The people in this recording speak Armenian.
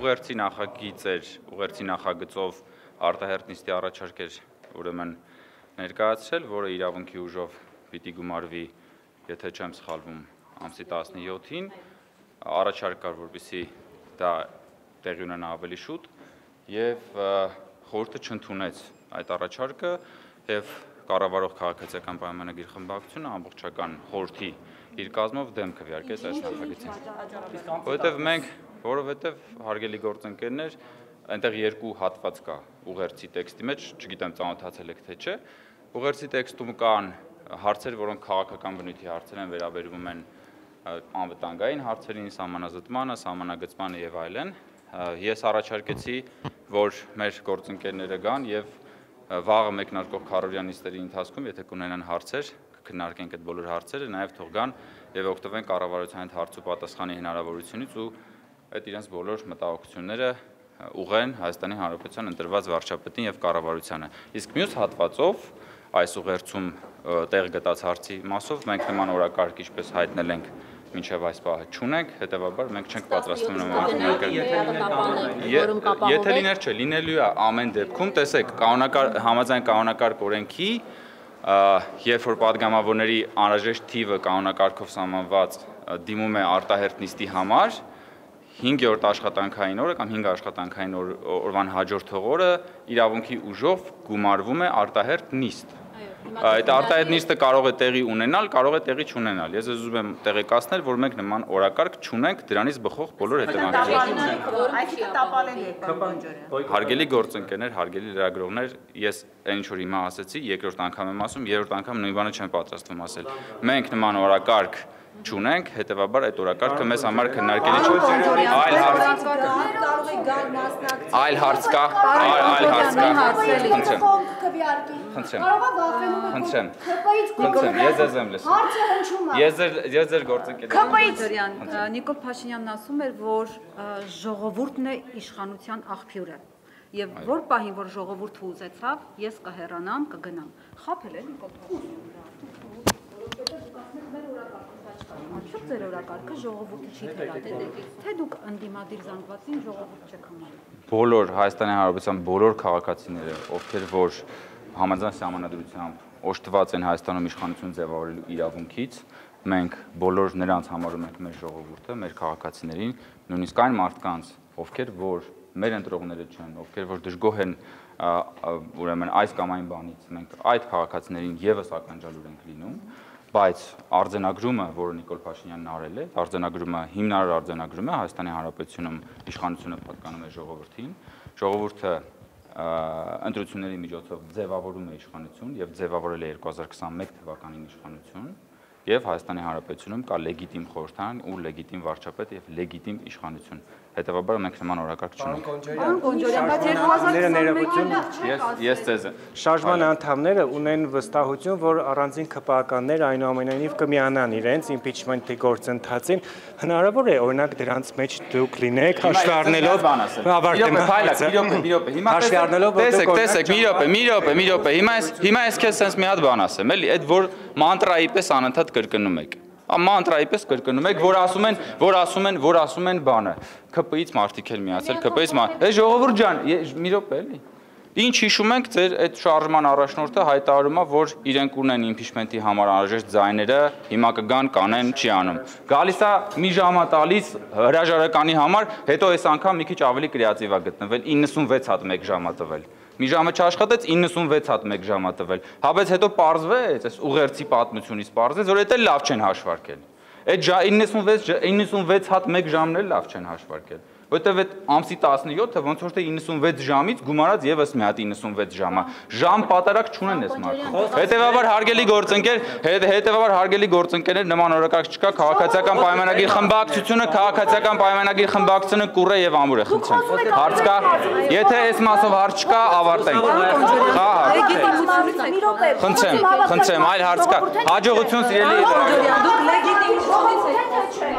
ուղերձի նախագծով արտահերթ նիստի առաջարկ էր ուրեմն ներկայացրել, որը իրավունքի ուժով պիտի գումարվի, եթե չեմ սխալվում, ամսի 17-ին, առաջարկ կար, որպեսզի դա տեղի ունենա ավելի շուտ, եւ խորհուրդը չընդունեց այդ առաջարկը եւ կառավարող քաղաքացիական պայմանագիր խմբակցությունը ամբողջական խորհրդի իր կազմով դեմ քվեարկեց այս նախագծին։ Որովհետև հարգելի գործընկերներ, այնտեղ երկու հատված կա ուղերձի տեքստի մեջ, չգիտեմ ծանոթացել եք թե չէ, ուղերձի տեքստում կան հարցեր, որոնք քաղաքական բնույթի հարցեր են, վերաբերվում են անվտանգային հարցերին, սահմանազտմանը, սահմանագծմանը եւ այլն։ Ես առաջարկեցի, որ մեր գործընկերները գան եւ վաղը մեկնարկող քառօրյա նիստերի ընթացքում, եթե կունենան հարցեր, կքննարկենք այդ բոլոր հարցերը, նաեւ թող գան եւ օգտվեն կառավարության այդ հարց ու պատասխանի հնարավորությունից ու այդ իրենց բոլոր մտահոգությունները ուղղեն Հայաստանի Հանրապետության ընտրված վարչապետին եւ կառավարությանը։ Իսկ մյուս հատվածով այս ուղերձում տեղ գտած հարցի մասով մենք նման օրակարգ ինչպես հայտնել ենք մինչև այս պահը չունենք, հետեւաբար մենք չենք պատրաստվում նման եթե լիներ չէ, լինելու է ամեն դեպքում, տեսեք, համաձայն կանոնակարգ օրենքի, երբ որ պատգամավորների անհրաժեշտ թիվը կանոնակարգով սահմանված դիմում է արտահերթ նիստի համար, 5-րդ աշխատանքային օրը կամ 5 աշխատանքային օրվան հաջորդող օրը իրավունքի ուժով գումարվում է արտահերթ նիստ։ Այդ արտահերթ նիստը կարող է տեղի ունենալ, կարող է տեղի չունենալ։ Ես ուզում եմ տեղեկացնել, որ մենք նման օրակարգ չունենք, դրանից բխող բոլոր հետևանքները։ Հարգելի գործընկերներ, հարգելի լրագրողներ, ես այն ինչ որ հիմա ասացի, երկրորդ անգամ եմ ասում, երրորդ անգամ նույն բանը չեմ պատրաստվում ասել։ Մենք նման օրակարգ չունենք, հետեւաբար այդ օրակարգը մեզ համար քննարկելի չէ։ Այլ հարց կա։ Խնդրեմ, ես ձեզ եմ լսում։ Ես ձեր գործընկերն Նիկոլ Փաշինյանն ասում էր, որ ժողովուրդն է իշխանության աղբյուրը։ Եվ որ պահին, որ ժողովուրդը ուզեցավ, ես կհեռանամ, կգնամ։ Խաբել է Նիկոլ Փաշինյանը։ Արդյոք ձեր օրակարգը ժողովուրդը չի թելադրել, թե դուք ընդդիմադիր զանգվածին ժողովուրդ չեք համարում։ Բոլոր Հայաստանի Հանրապետության բոլոր քաղաքացիները, ովքեր որ համաձայն սահմանադրությամբ օժտված են Հայաստանում իշխանություն ձևավորելու իրավունքից, մենք բոլոր նրանց համարում ենք մեր ժողովուրդը, մեր քաղաքացիներին, նույնիսկ այն մարդկանց, ովքեր որ մեր ընտրողները չեն, ովքեր որ դժգոհ են ուրեմն այս կամ այն բանից, մենք այդ քաղաքացիներին եւս ականջալուր ենք լինում, բայց արձանագրումը, որը Նիկոլ Փաշինյանն արել է, արձանագրումը հիմնարար արձանագրում է Հայաստանի Հանրապետությունում իշխանությունը պատկանում է ժողովրդին, ժողովուրդը ընտրությունների միջոցով ձևավորում է իշխանություն եւ ձևավորել է 2021 թվականին իշխանություն եւ Հայաստանի Հանրապետությունում կա լեգիտիմ խորհրդարան ու լեգիտիմ վարչապետ եւ լեգիտիմ իշխանություն։ Հետևաբար մենք նման օրակարգ չունենք։ Ես ձեզ շարժման անդամները ունեն վստահություն, որ առանձին ԿՊԱ-կաններ այնուամենայնիվ կմիանան իրենց իմպիչմենտի գործընթացին, հնարավոր է օրինակ դրանց մեջ դուք լինեք, հաշվի առնելով մի րոպե, հիմա ես քեզ sense մի հատ բան ասեմ, էլի, այդ որ մանտրայի պես անընդհատ կրկնում եք։ Մանտրայի պես կրկնում եք, որ ասում են բանը։ ԿՊ-ից մարդիկ էլ միացել, ԿՊ-ից ժողովուրդ ջան, մի րոպե էլի։ Ինչ հիշում ենք, ձեր այդ շարժման առաջնորդը հայտարարում է, որ իրենք ունեն իմպիչմենտի համար անհրաժեշտ ձայները, հիմա կգան, կանեն, չի անում։ Գալիս է մի ժամ տալիս հրաժարականի համար, հետո այս անգամ մի քիչ ավելի կրեատիվ է գտնվել, 96 հատ 1 ժամ տվել։ Մի ժամը չաշխատեց, 96 հատ 1 ժամ տվել։ Հաբեց հետո պարզվեց, այս ուղերձի պատմությունից պարզվեց, որ դա լավ չեն հաշվարկել։ Այդ 96 հատ 1 ժամն էլ լավ չեն հաշվարկել։ Որտեւ այդ ամսի 17-ը ոնց որ թե 96 ժամից գումարած եւս մի հատ 96 ժամը։ Ժամ պատարակ չունեն այս մարդը։ Հետևաբար հարգելի գործընկերներ, նման օրակարգ չկա, քաղաքացիական պայմանագիր խմբակցությունը կուռ է եւ ամուր է, խնդրեմ։ Հարց կա։ Եթե այս մասով հարց չկա, ավարտենք։ Խնդրեմ, այլ հարց կա։ Հաջողություն սիրելի։